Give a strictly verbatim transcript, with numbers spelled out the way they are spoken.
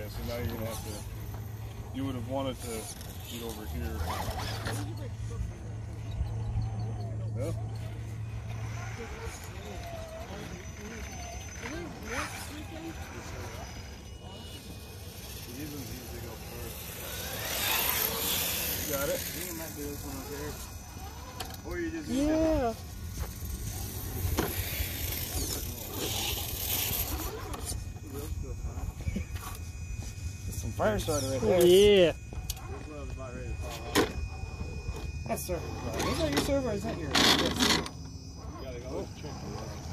Yeah, so now you're gonna have to. You would have wanted to get over here. Yeah. These ones usually go first. You got it? I think it might be this one over here. Or you just yeah. Some fire starter right there. Yeah. This one's about ready to fall off. That's server. Is that your server or is that yours? Yes. You gotta go check.